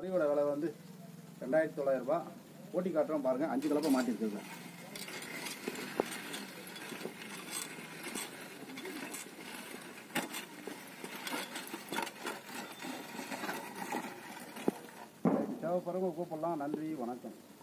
வரியோட விலை வந்து 2900 ரூபாய். ஓட்டி காட்டுறோம் பாருங்கள். 5 கலப்பை மாட்டிருக்குங்க. தேவைப்படுறவங்க கூப்பிடலாம். நன்றி, வணக்கம்.